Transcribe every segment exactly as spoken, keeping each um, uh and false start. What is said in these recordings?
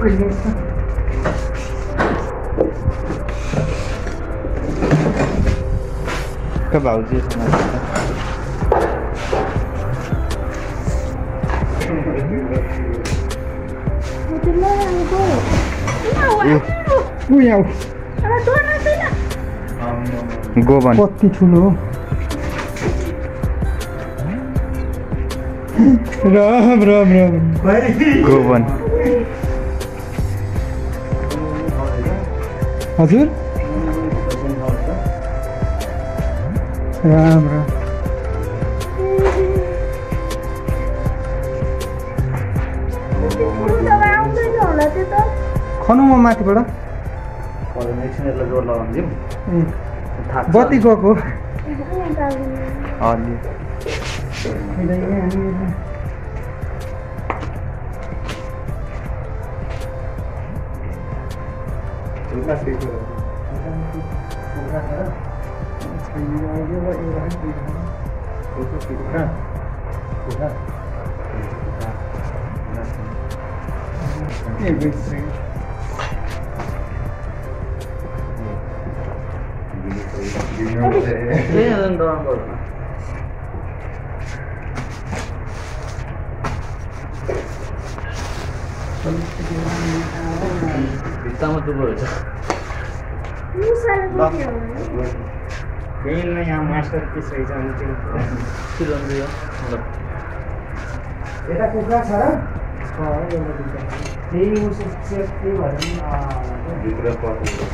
Các bảo gì mà Uiau. गोबन कति ठुलो राम राम राम गोबन हजुर राम राम खनु म माथिबाट बत्ती गएको भित्तामा डुबो रहेछ यहाँ मास्टर पिस रहेछ अनि त्यो यता कुखुरा छ र त्यही उसो त्यही भएर भित्र पर्छ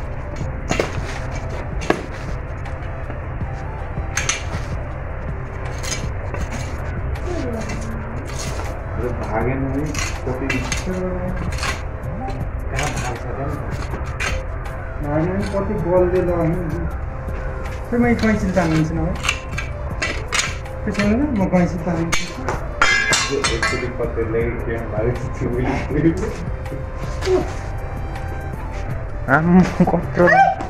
भागेन नि कति कहाँ भाग्छ भागेन कति बलले लगाउनु खै मैले कैँची तानिदिन्छु न त्यसो होइन म कैँची तानिदिन्छु एकचोटि कतिले त्यहाँ भागेको थियो आम्म कत्रो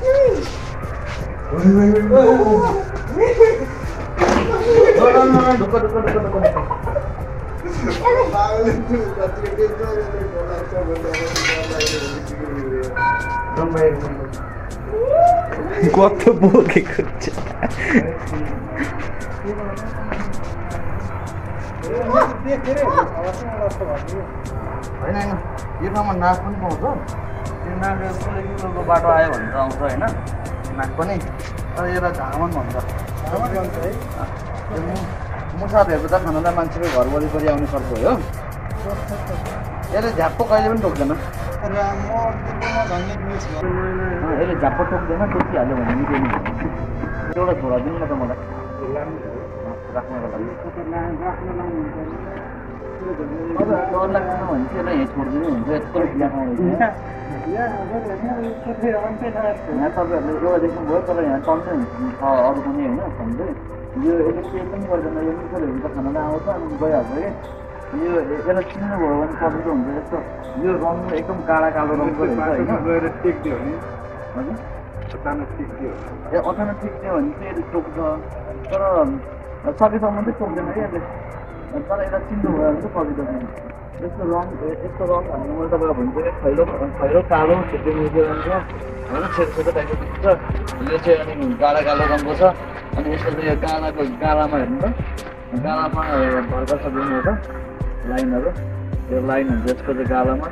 कत्रो बोकेको छ होइन होइन यो ठाउँमा नाक पनि पाउँछ त्यो नाक सोह्र किलोको बाटो आयो भने त आउँछ होइन नाक पनि तर यसलाई झामन भन्छ मुसा भेट्दा खानालाई मान्छेको घर वरिपरि आउने सर्छ हो यसले झ्याप्पो कहिले पनि टोक्दैन यसले झ्याप्पो टोक्दैन टोकिहाल्यो भने निकै नि एउटा छोरा दिनु न त मलाई राख्नको लागि डर लाग्दैन भने चाहिँ यसलाई यहाँ छोडिदिनु हुन्छ यत्रो यहाँ तपाईँहरूले एउटा देख्नुभयो तर यहाँ टन्नै छ अरू पनि होइन सन्चै यो यसले केही पनि गर्दैन यो मिसरहरू त खानालाई आउँछ अनि गइहाल्छ कि यो यसलाई चिन्नुभयो भने सजिलो हुन्छ यस्तो यो रङ एकदम काला कालो रङको रहेछ होइन गएर टेक्दियो भने हजुर अचानक टेक्दियो ए अचानक टेक्दियो भने चाहिँ यसले टोक्छ तर सकेसम्म चाहिँ टोक्दैन कि यसले तर यसलाई चिन्नुभयो भने चाहिँ सजिलो छ यस्तो रङ यस्तो रङ भन्नु मैले तपाईँलाई भन्छ खैरो खैरो कालो छेत्री मिल्दो रङ छ होइन सेतो सेतो टाइपको छ यो चाहिँ अनि गाडा कालो रङको छ अनि यसको चाहिँ यो गाडाको गाडामा हेर्नु त गाडामा भर्खर छ दिनु त लाइनहरू यो लाइन हुन्छ यसको चाहिँ गाडामा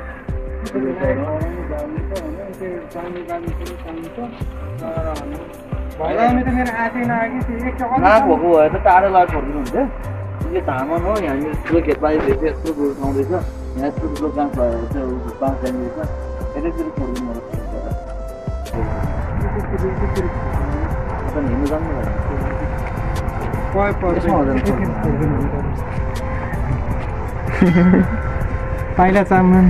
नाक भएको भए त टाढो लगाएर छोडिदिनु हुन्छ यो धामन हो यहाँ ठुलो खेतबारी रहेछ यस्तो गोरु ठाउँदैछ यहाँ यस्तो ठुलो बाँस भएर चाहिँ बाँस जाने रहेछ यतैतिर छोडिदिनु होला हिँड्नु जानु पाइला चामन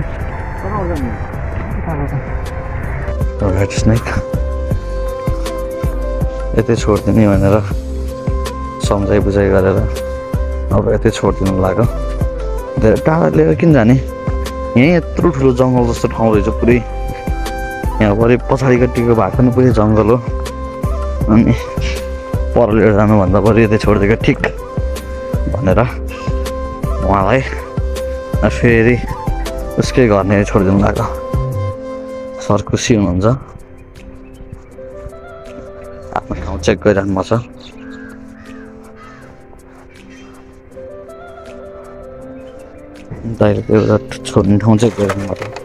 यतै छोडिदिने भनेर सम्झाइ बुझाइ गरेर अब यतै छोडिदिनु लाग्यो धेरै टाढा लिएर किन जाने यहीँ यत्रो ठुलो जङ्गल जस्तो ठाउँ रहेछ पुरै यहाँ भरे पछाडिपट्टिको भएको पनि पुरै जङ्गल हो अनि पर लिएर जानुभन्दा बरु यतै छोडिदिएको ठिक भनेर उहाँलाई फेरि उसकै घर नै छोडिदिनु लाग्यो सर खुसी हुनुहुन्छ आफ्नो ठाउँ चेक गरिरहनु भएको छ दाइले एउटा छोड्ने ठाउँ चेक गरिरहनु भएको छ